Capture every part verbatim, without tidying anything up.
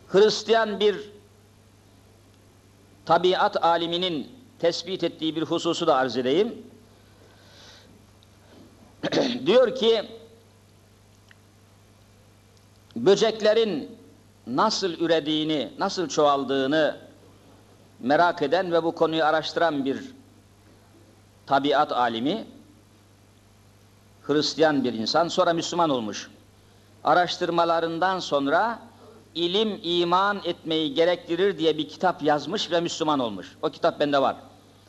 Hristiyan bir tabiat aliminin tespit ettiği bir hususu da arz edeyim. Diyor ki, böceklerin nasıl ürediğini, nasıl çoğaldığını merak eden ve bu konuyu araştıran bir tabiat alimi, Hristiyan bir insan, sonra Müslüman olmuş. Araştırmalarından sonra ilim iman etmeyi gerektirir diye bir kitap yazmış ve Müslüman olmuş. O kitap bende var.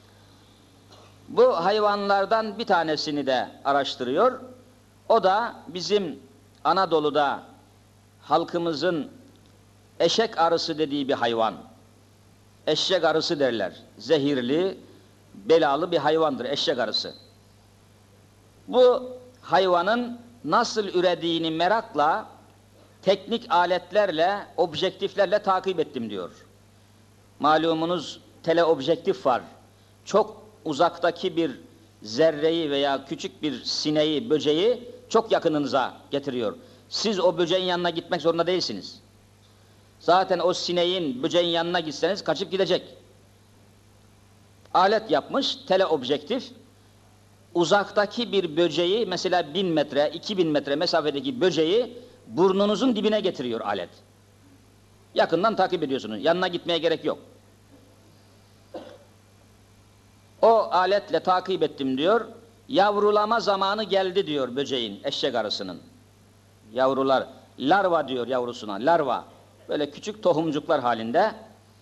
Bu hayvanlardan bir tanesini de araştırıyor. O da bizim Anadolu'da halkımızın eşek arısı dediği bir hayvan. Eşek arısı derler. Zehirli, belalı bir hayvandır eşek arısı. Bu hayvanın nasıl ürediğini merakla, teknik aletlerle, objektiflerle takip ettim diyor. Malumunuz teleobjektif var. Çok uzaktaki bir zerreyi veya küçük bir sineği, böceği çok yakınınıza getiriyor. Siz o böceğin yanına gitmek zorunda değilsiniz. Zaten o sineğin, böceğin yanına gitseniz kaçıp gidecek. Alet yapmış, teleobjektif. Uzaktaki bir böceği, mesela bin metre, iki bin metre mesafedeki böceği burnunuzun dibine getiriyor alet. Yakından takip ediyorsunuz, yanına gitmeye gerek yok. O aletle takip ettim diyor, yavrulama zamanı geldi diyor böceğin, eşek arısının. Yavrular, larva diyor yavrusuna, larva. Böyle küçük tohumcuklar halinde.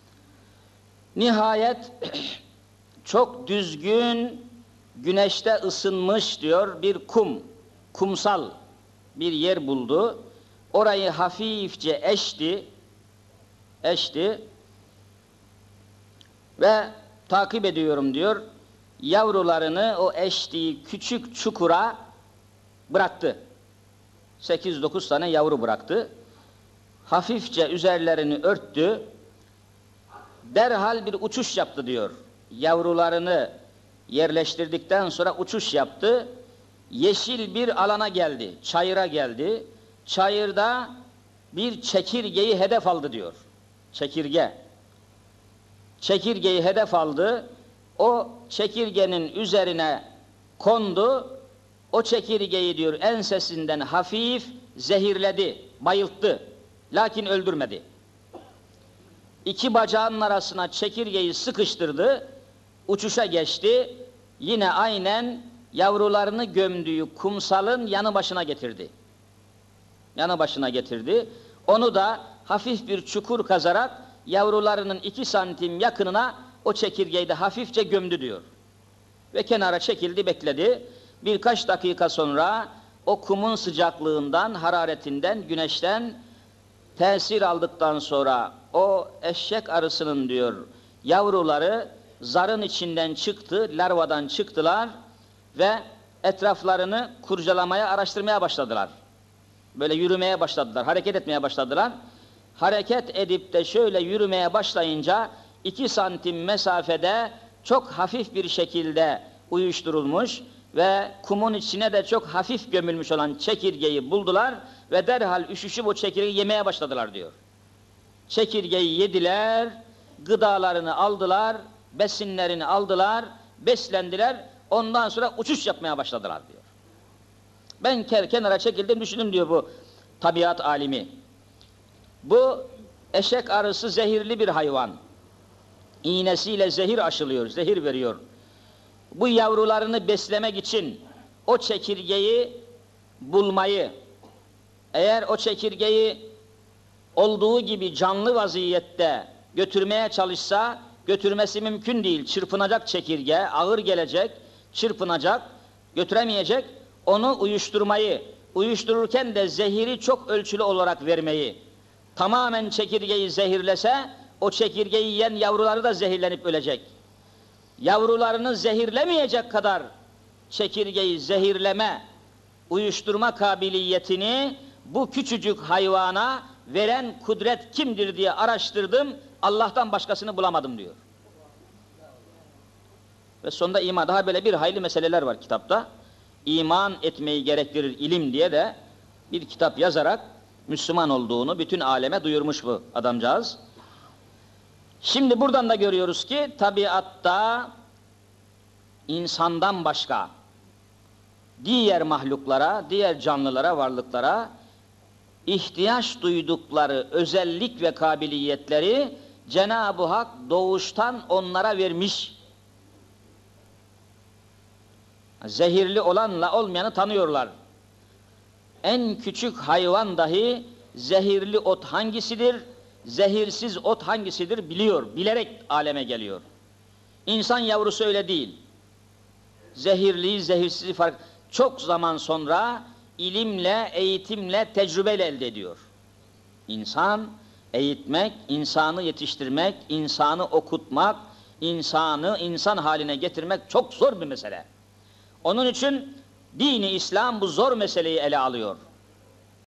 Nihayet çok düzgün, güneşte ısınmış diyor bir kum, kumsal bir yer buldu. Orayı hafifçe eşti, eşti ve takip ediyorum diyor. Yavrularını o eştiği küçük çukura bıraktı. sekiz dokuz tane yavru bıraktı. Hafifçe üzerlerini örttü. Derhal bir uçuş yaptı diyor. Yavrularını yerleştirdikten sonra uçuş yaptı. Yeşil bir alana geldi, çayıra geldi. Çayırda bir çekirgeyi hedef aldı diyor. Çekirge. Çekirgeyi hedef aldı. O çekirgenin üzerine kondu. O çekirgeyi diyor ensesinden hafif zehirledi, bayılttı. Lakin öldürmedi. İki bacağının arasına çekirgeyi sıkıştırdı. Uçuşa geçti. Yine aynen yavrularını gömdüğü kumsalın yanı başına getirdi. Yanı başına getirdi. Onu da hafif bir çukur kazarak yavrularının iki santim yakınına o çekirgeyi de hafifçe gömdü diyor. Ve kenara çekildi, bekledi. Birkaç dakika sonra o kumun sıcaklığından, hararetinden, güneşten tesir aldıktan sonra o eşek arısının diyor yavruları zarın içinden çıktı, larvadan çıktılar ve etraflarını kurcalamaya, araştırmaya başladılar. Böyle yürümeye başladılar, hareket etmeye başladılar. Hareket edip de şöyle yürümeye başlayınca iki santim mesafede çok hafif bir şekilde uyuşturulmuş ve kumun içine de çok hafif gömülmüş olan çekirgeyi buldular ve derhal üşüşüp o çekirgeyi yemeye başladılar diyor. Çekirgeyi yediler, gıdalarını aldılar, besinlerini aldılar, beslendiler, ondan sonra uçuş yapmaya başladılar diyor. Ben kenara çekildim, düşündüm diyor bu tabiat alimi. Bu eşek arısı zehirli bir hayvan. İğnesiyle zehir aşılıyor, zehir veriyor. Bu yavrularını beslemek için o çekirgeyi bulmayı, eğer o çekirgeyi olduğu gibi canlı vaziyette götürmeye çalışsa, götürmesi mümkün değil. Çırpınacak çekirge, ağır gelecek, çırpınacak, götüremeyecek. Onu uyuşturmayı, uyuştururken de zehiri çok ölçülü olarak vermeyi, tamamen çekirgeyi zehirlese, o çekirgeyi yiyen yavruları da zehirlenip ölecek. Yavrularını zehirlemeyecek kadar çekirgeyi zehirleme, uyuşturma kabiliyetini bu küçücük hayvana veren kudret kimdir diye araştırdım, Allah'tan başkasını bulamadım diyor. Ve sonunda iman, daha böyle bir hayli meseleler var kitapta. İman etmeyi gerektirir ilim diye de bir kitap yazarak Müslüman olduğunu bütün aleme duyurmuş bu adamcağız. Şimdi buradan da görüyoruz ki tabiatta insandan başka diğer mahluklara, diğer canlılara, varlıklara ihtiyaç duydukları özellik ve kabiliyetleri Cenab-ı Hak doğuştan onlara vermiş. Zehirli olanla olmayanı tanıyorlar. En küçük hayvan dahi zehirli ot hangisidir, zehirsiz ot hangisidir biliyor, bilerek aleme geliyor. İnsan yavrusu öyle değil. Zehirliyi, zehirsizi fark. Çok zaman sonra ilimle, eğitimle, tecrübeyle elde ediyor. İnsan eğitmek, insanı yetiştirmek, insanı okutmak, insanı insan haline getirmek çok zor bir mesele. Onun için dini İslam bu zor meseleyi ele alıyor.